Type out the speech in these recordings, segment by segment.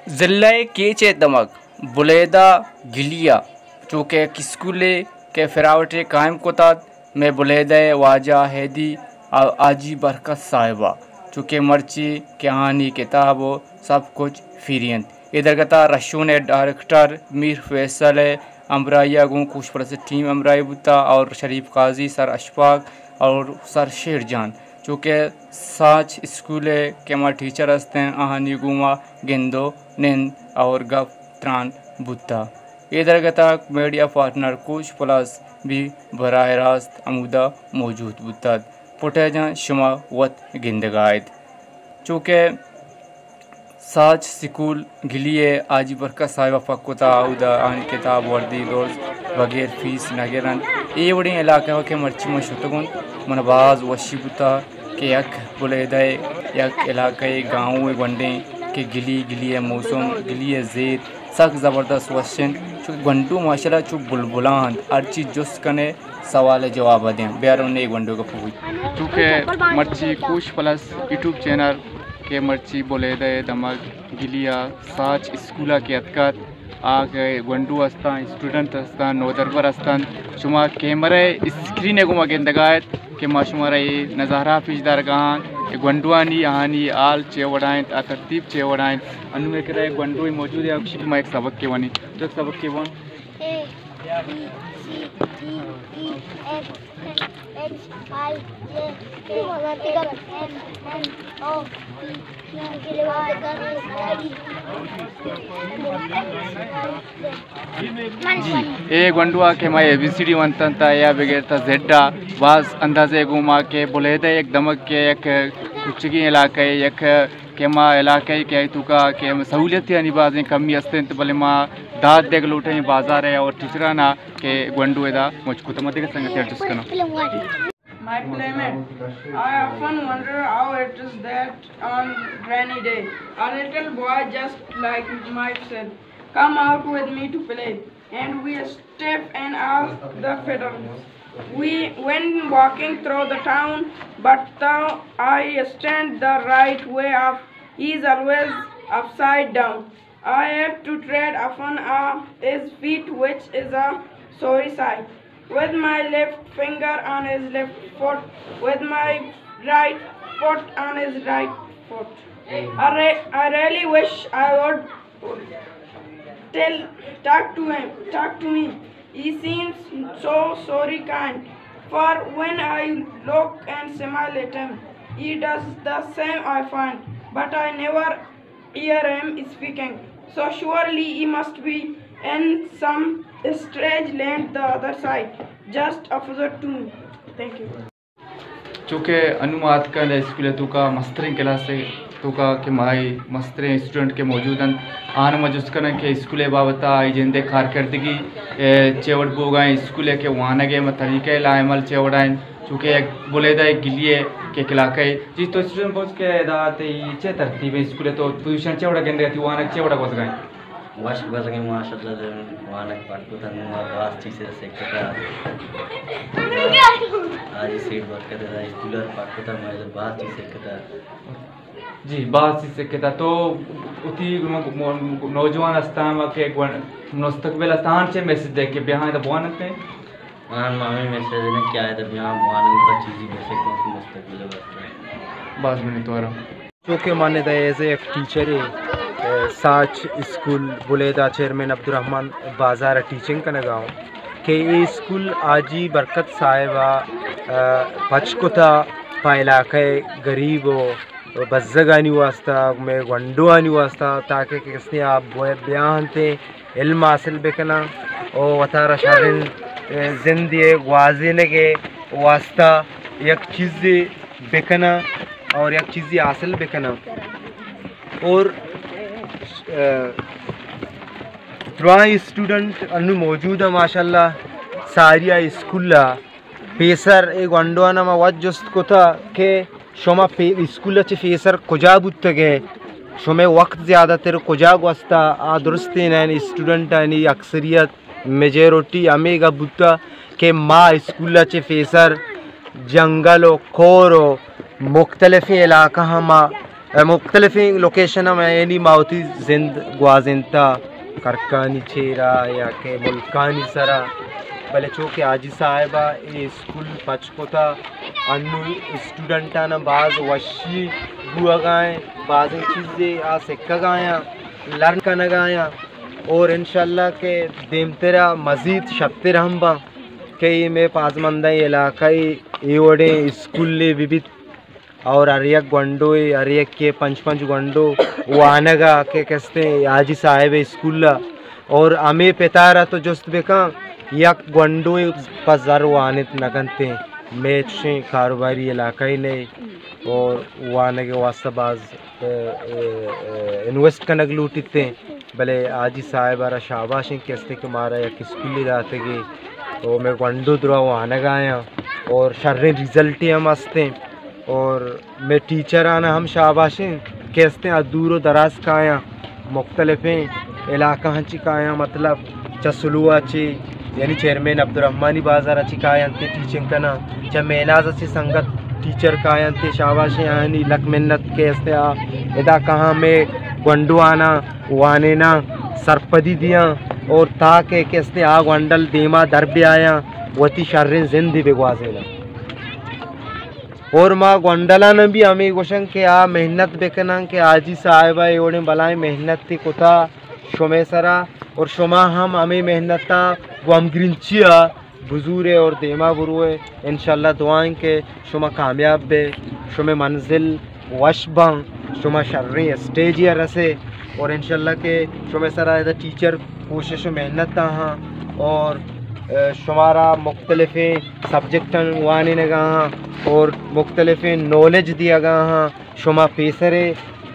ज़िले केचे दमक बुलेदा गिलिया चूँकि स्कूले के फिरावटे कायम कोताद में बुलेदा वाजा हैदी आजी बरकत साहिबा चूँकि मर्ची कहानी किताबो सब कुछ फिरियन इधर गता रशून डायरेक्टर मीर फैसल अमराइया गूँ कुछ परस टीम अमराई बुता और शरीफ काजी सर अशफाक और सर शेर जान चूँकि साच स्कूले के माँ टीचर हस्ते हैं आहानी गुमा गेंदो निंद और गप त्रान बुता इधर गता मीडिया पार्टनर कुछ प्लस भी बराह रास्त अमुदा मौजूद बुता पुटेजा शुमा वत गिंदगायद चूँकि साच स्कूल गिलिए आजी बरकत साहिबा पक्कोता उदा आन किताब वर्दी रोज बगैर फीस नगरन ये बड़ी इलाका के मर्ची में शुतगुन मनबाज वशी बुता के यक बुलेदे यक इलाके गाँव वंडे के गिली मौसम गिली जेर सख्त ज़बरदस्त वशन चूँ घंटू माशाल्लाह चूँ बुलबुलान हर चीज़ जुस्त कने सवाल जवाब दें बेरों एक घंटों का पूछ चूँकि मर्ची कुछ प्लस यूट्यूब चैनल के मर्ची बुलेदे दमक गिलिया साच स्कूला के अतकात आगे गंडू अस्तान स्टूडेंट अस्तान नोदरबर अस्तान शुमा कैमरे स्क्रीन गुमा गेंदगायत के माशुमारा ये नज़ारा फिजदार गान गंडुआनी आहानी आल चेवड़ाएं तरतीब चेवड़ाएं अनु में करे गंडू मौजूद है अक्षिक में एक सबक के वनी तो सबक के वन ए गंडुआ के मैं ABCD वंतनता या बगैरता जेड्डा वाज अंदाजे घुमा के बुलेदे एक दमक के एक कुचगी इलाके एक के माँ इलाके के तुका के सहूलियत अनिबाजें कमी अस्तें तो भले माँ दाद देख लूटे बाजार है और टीचराना के गंडू एदा मुझको तो मत देख संगत एडजस्ट करना My playmate, I often wonder how it is that on rainy day, a little boy just like myself come out with me to play, and we step in all the fiddles. We went walking through the town, but though I stand the right way up, he is always upside down. I have to tread upon his feet, which is a sorry sight. With my left finger on his left foot, with my right foot on his right foot. I really wish I would talk to me. He seems so sorry kind, for when I look and smile at him, he does the same I find, but I never hear him speaking. So surely he must be in some strange land the other side, just opposite to me. Thank you. चूँकि अनुमात का school तो का मस्तरिंग class से तो का कि माई मस्तरे student के मौजूदन आन मजुस करने के स्कूले बाबता जिंदे कारकर्दगी चेवड़ बोगा स्कूले के वाना के मत तरीके लाएमल चेवड़ाइन चूँकि एक बुलेदा एक गिलिए के इलाके जी तो स्टूडेंट बोझ के दाते ये तरतीब स्कूले तो पोजीशन चेवड़ा गेंदे थी वाना चेवड़ा बोझ गए वाश बसगे माशाल्लाह वानक पाटको तनुआ बास चीज़ से कटा आज सीट वर्क करते हैं कूलर पाटको तन माइलर बास चीज़ से कटा जी बात चीज़ से कटा तो उती नौजवान स्थान में के मुस्तकबिल स्थान से मैसेज दे के बिहार द बोनते आन मामी मैसेज ने क्या है तो बिहार बोनन का चीज़ी वैसे कौन सी मुस्तकबिल बात में तो आ रहा जो कि माने दा एज एक टीचर है साच स्कूल बुलेदा चेयरमैन अब्दुर्रहमान बाजार टीचिंग का गाँव के ये स्कूल आजी बरकत साहिबा पचकुता पा इलाके गरीब हो बज्जगानी वास्ता में वंडुआनी वास्ता ताकि किसने आप बयान थे इल्म हासिल बेकना और वतारा शारिन जिंदगी वाजिने के वास्ता एक चीज़ बेकना और एक चीज़ हासिल बेकना और त्रुआ स्टूडेंट अनु मौजूद है माशाल्लाह सारिया स्कूल फेसर एक वंडोना में वज जस्त को था के शोमा स्कूल चे फेसर कुजा बुत गए शोमे वक्त ज़्यादा तेरे कुजा वस्ता आ दुरुस्त नैन स्टूडेंट आनी अक्सरियत मेजोरिटी अमेगा बुता के माँ स्कूल चे फेसर जंगल खोर मुख्तलिफ इलाका हम मुख्तलिफ लोकेशन में यानी मावती जिंद ग्वाजिंता करकानी चेरा या के मुल्कानी सरा भले चूँकि आजी साहिबा ये स्कूल पचकोता अनु स्टूडेंटाना बाज वशी बुआ गाएँ बाज़ चीज़ें आ सिक्का गाया लर्न करना गाया और इंशाल्लाह के देमतेरा मज़ीद शब्तर हम बा कई में पाजमंदा इलाकाई एवड़े स्कूल विविध और अरियक गंडो अरियक के पंच गंडो वानगा के कहते आजी साहिब स्कूल और हमें पेतारा तो जोस्त बेका यक गंडो पजर वानित नगनते मैच से कारोबारी इलाकाई ले और वानगे वास्ता बाज इन्वेस्ट करने लूटते भले आजी साहिबारा शाबाश कहते कि मारा या स्कूल जाते गए तो मैं गंडो दुरा वानगा आया और शर्रे रिजल्ट हम हंसते और मैं टीचर आना हम शाबाशें कहते हैं दूर दराज का आया मुख्तलिफ इलाका हंची का आया मतलब चसलू अच्छी यानी चेयरमैन अब्दुर्रहमानी बाजार अच्छी का आया टीचिंग करना जब मेनाज अच्छी संगत टीचर का आया शाबाशें यानी लक मिन्नत कहते आ इदा कहाँ में गंडू आना वाने ना सरपदी दिया और ताके कहते आ गंडल देमा दर भी आया वती शर्रें जिंदी बेगवाजेना और माँ गोंडला ने भी हमें क्वेश्चन के आ मेहनत बेकना के आजी साहिबा एवड़े बलाएं मेहनत थी कुता शुमे सरा और शुमा हम हमें मेहनता वो हम ग्रिंचिया बुजूरे और देमा बुरुए इंशाल्लाह दुआएं के शुमा कामयाब बे शुमे मंजिल वशबा शुमा शर्री स्टेज या रसे और इंशाल्लाह के शुमे सरा इधर टीचर कोशिश मेहनत हाँ और शुमारा मुख्तलिफ सब्जेक्ट वाने ने हाँ और मुख्तलिफ नॉलेज दिया गया हाँ शुमा पेसरे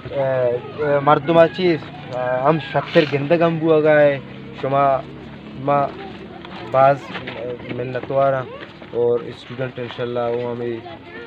मर्दमा चीज़ हम शक्कर गिंदगम बुआ गए शुमा माँ बाज मिन्नतवारा और स्टूडेंट इंशाल्लाह वो हमें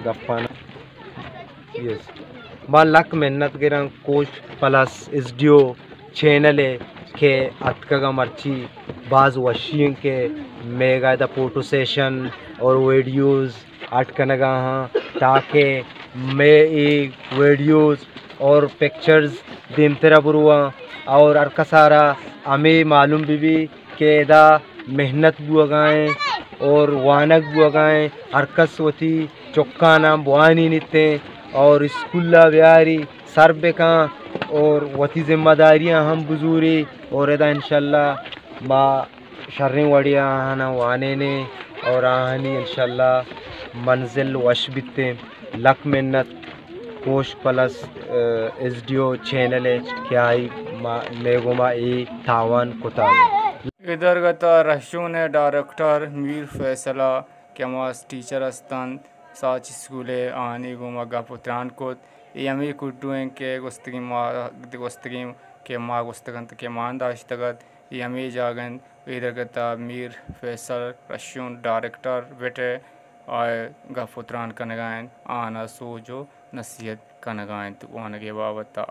गप्पाना यस माँ लक मेहनत गिरा कोच प्लस एसडीओ चैनल है के अतका मर्ची बाज वशीं के मेगा फोटो सेशन और वीडियोस अटकनगा हाँ ताकि मैं एक वीडियोस और पिक्चर्स दिमतरा बुरुआ और अरका सारा हमें मालूम भी के दा मेहनत बुआ गाएँ और वानक बुआ गाएँ अरकस वती चौक्का नाम बुआनी निते और स्कूला ब्यारी सर बेका और वती जिम्मेदारियाँ हम बुजूरी और इदा इंशाल्लाह माँ शर्रें वड़िया आना वाने ने और आनी इंशाल्लाह मंजिल वश बिते लक मिन्नत कोश प्लस एसडीओ चैनल क्या मेगोमा ए तावान कुताब इधर गता रशून डायरेक्टर मीर फैसला केमास टीचर अस्तान साच स्कूले आनी गुमा गपुत्रान को यमी कुटुएं के गुस्तगी के माँ गुस्तगंत के मान दाश्तगत यमी जागन इधर गता मीर फैसल रशून डायरेक्टर बेटे और गपुत्रान कनगायन आना सोजो नसीहत कनगायन तो आने के बाबता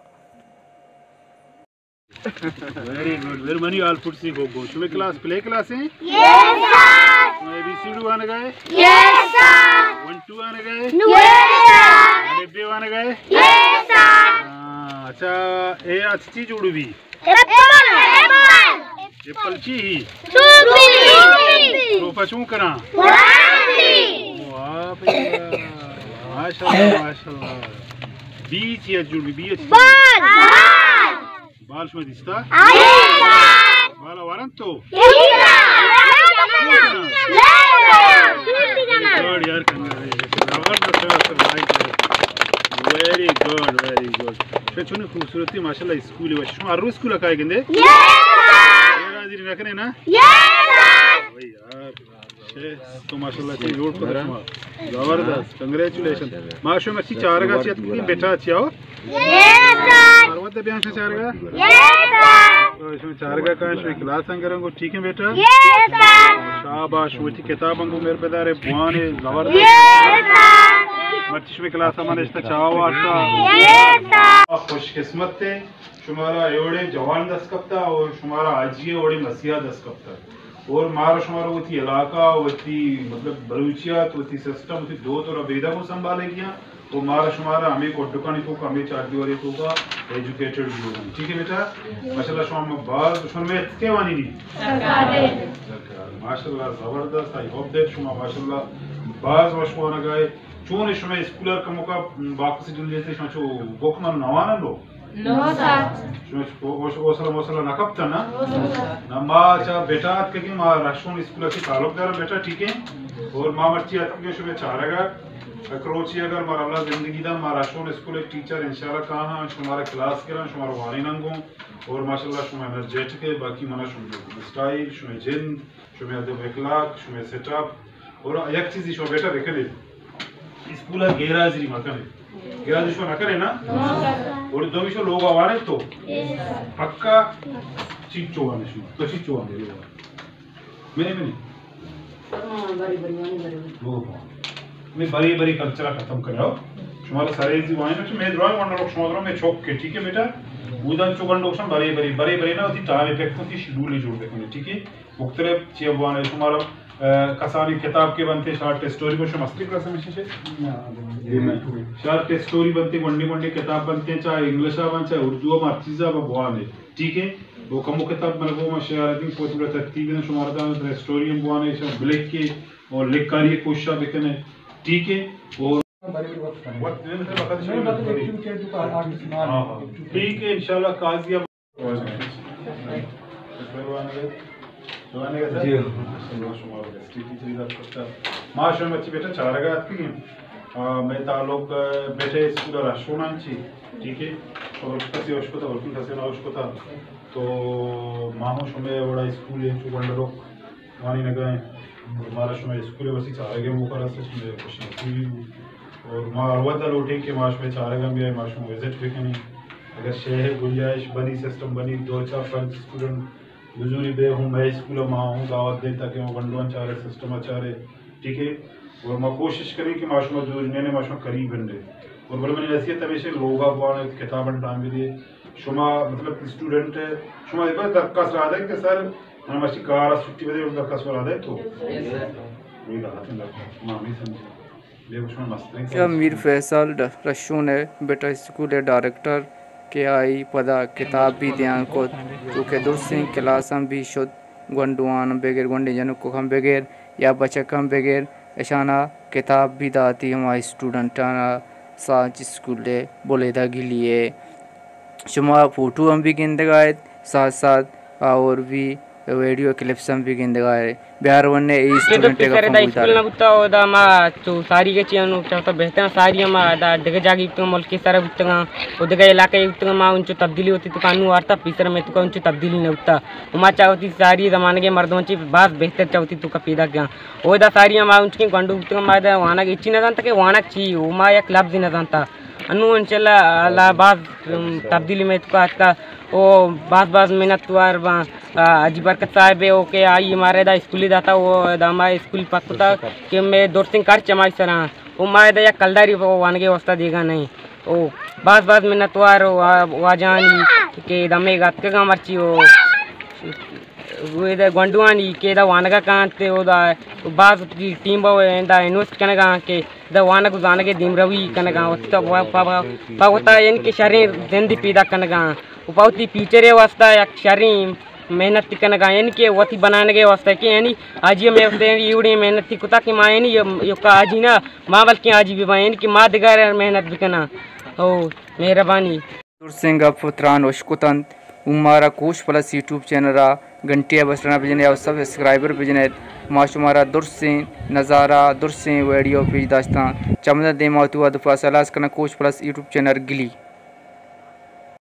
Very good. Where many all put see go. Should we class play class हैं? Yes sir. ABCD वाने गए? Yes sir. 1 2 वाने गए? Yes sir. AB वाने गए? Yes sir. अच्छा ये अच्छी चीज उड़ भी? एप्पल ची ही? सूपी. रोपा चूं करा? वाह भैया. माशाल्लाह माशाल्लाह. बीच या जुड़ भी बीच. बाल शो दिसता? बाला वारंतो? गुड यार वेरी गुड वेरी गुड शचुने खूबसूरती माशाल्लाह स्कूल है शो आरो स्कूल का है किंदे यस हाजिर रखने ना यस भाई यार तो माशाल्लाह से रोड पर जबरदस्त कांग्रेचुलेशन माशो में अच्छी चार का अच्छी कितनी बेटा अच्छी आओ यस सर और वो बयान से चार का यस सर तो इसमें चार का इसमें क्लास संगरंग को ठीक है बेटा यस सर शाबाश वो थी किताब अंगो मेरे बेदारे बुआने जबरदस्त यस सर मर्ची में क्लास हमारे इस्ता चावा आता यस सर खुशकिस्मत थे शुमारा एवड़े जवान दस्तकप्ता और शुमारा आजिए ओड़े मसीहा दस्तकप्ता और मारा शुमारा वो थी इलाका वो थी मतलब बलूचिया तो थी सिस्टम थी दो तो बेदा को संभाले गया तो मारा शुमारा हमें कोटुकानी तो हमें चार दीवारी तो का एजुकेटेड भी होगा ठीक है बेटा माशाल्लाह शुमा बाल दुश्मन में के वानी नहीं सरकार माशाल्लाह जबरदस्त आई होप दैट शुमा माशाल्लाह बाज वशवाना गए चोने शुमा स्कूलर का मौका बाकी से जुल जैसे शुमा चो गोकमन नवाना लो नो सर शुमा ओसला नकबता ना नम्मा चा बेटा के कि मा राष्ट्रीय स्कूल की ताल्लुकदार बेटा ठीक है और मां मर्ची आती है शुमा चारेगा अक्रोची अगर मारा अल्लाह जिंदगी दा मारा राष्ट्रीय स्कूल एक टीचर इंशाल्लाह कहां शुमारा क्लास करा शुमारा वानी नंगो और माशाल्लाह शुमा एनर्जेटिक है बाकी मना शुमा स्टाइल शुमा जिन शुमा अदब अखलाक शुमा सेटअप और एक चीज शुमा बेटा देख ले स्कूल गैरहाजिरी मकन गैरहाजिरी शुमा न करे ना और दो विषय लोग आवारे तो पक्का चीज चोवाने शुमा तो चीज चोवाने मैंने मैं बड़ी बड़ी कल्चर खत्म कर रहा हूँ तुम्हारे सारे जी वाइन में मैं ड्राइंग करना लोग समुद्र में चौक के ठीक है बेटा उधर चौकन लोग सम बड़ी बड़ी ना होती टाइम इफेक्ट होती शेड्यूल नहीं जोड़ देखो ठीक है मुख्तलिफ चीज़ वाने तुम्हारा कसानी किताब के बनते शॉर्ट स्टोरी को मस्ती क्लास में से शॉर्ट स्टोरी बनते वंडी किताब बनते चाहे इंग्लिश बन चाहे उर्दू में चीज़ा बवाने ठीक है वो कमो किताब मतलब वो मशयार दिन पोतुला तरतीब ने शुमारदा में स्टोरी में बवाने ब्लैक के और लिख कार्य कोशिश देखने ठीक है और ठीक है इंशाल्लाह काजिया माशाल्लाह बच्ची बेटा चारगा आती मैं ताल्लुक बेटे स्कूल राशोनांची ठीक है और कसी आवश्यकता और किन कसी आवश्यकता तो माहो शुमे बड़ा स्कूल है चुगंडरो वानी नगाए हमारा शुमे स्कूल है बसी चारगे मुकरा से शुमे कुछ नहीं और मां अरवदा लोटे के माश में चारगा भी है माश में विजिट भी करनी अगर शहर गुंजाइश बनी सिस्टम बनी 2-4-5 स्टूडेंट बुजुर्ग बे हूँ मैं स्कूल में हूँ दावत दे ताकि वो गंडवन चारे सिस्टम अचारे ठीक है और मैं कोशिश करी कि माश में जो नए माश में करीब बन रहे और बड़े मैंने ऐसी तमेशे लोग आप किताबन टाइम भी दिए शुमा मतलब स्टूडेंट है शुमा एक बार दरखास्त रहा है कि सर हमारे मस्ती कार छुट्टी बजे दरखास्त रहा है तो वही रहा था मामी समझे मीर फैसल रशून है बेटा स्कूल डायरेक्टर के आई पदा किताब भी ध्यान को चूँकि दूसरी क्लास हम भी शुद्ध गुंडवान बगैर गुंडे जन को हम बगैर या बचक हम बगैर ऐशाना किताब भी दाती हमारे स्टूडेंटाना साथ स्कूल बोलेदा के लिए शुमा फ़ोटो हम भी गिनते गए साथ साथ और भी वीडियो क्लिप्स हम भी गिनते गए बिहार वन्ने स्टूडेंट का स्कूल ना बुता ओदा मा तो सारी के चियानो चाहता बेहतर सारी मा दा डगे जागी तो मुल्क के सारा बुतगा ओदगा इलाके बुतगा मा उनचो तब्दीली होती तो कानू वार्ता पीसर में तो उनचो तब्दीली न होता उमा चाहती सारी जमाने के मर्दों ची बात बेहतर चाहती तो का पैदा क्या ओदा सारी मा उनकी गंडू बुतगा मा दा वाना के इच्छी न जानता के वाना ची उमा एक लफ्ज न जानता अनु इंशाल्लाह अल्लाह बात तब्दीली में तो आज का वो बात मेहनत तुआर अजी बरकत साहब है ओके आई हमारे दा स्कूली दाता वो दामा स्कूल पता कि मैं दौर सिंह कर चमाई सरा वो माए दा या कलदारी वो वानगे वस्ता देगा नहीं ओ बात मेहनत तुआर वाजानी के दमे गात का मर्ची वो इधर गंडुआनी के दा वानगा कांते वो दा बाज टीम बो दा इन्वेस्ट करने का के दा वानग जाने के दिन रवि करने का तो पापा होता है इनके शरीर जिंदगी पैदा करने का उपावती फ्यूचर वास्ता या शरीर मेहनत करने का इनके वती बनाने के वास्ते कि यानी आज ये मैं यूड़ी मेहनत थी कुता की माँ नहीं ये का आज ही ना माँ बल्कि आज भी माँ इनकी माँ दिगार मेहनत भी करना ओ मेहरबानी सिंह पुत्रान वशकुतन उमारा कोश प्लस यूट्यूब चैनल घंटिया बसना बिजने और सब्सक्राइबर बिजने माशुमारा दुर्सिंह नज़ारा दुर्सिंह वीडियो पेज दास्तान चमदा दे मातुआ दफा सलास करना कोश प्लस यूट्यूब चैनल गिली।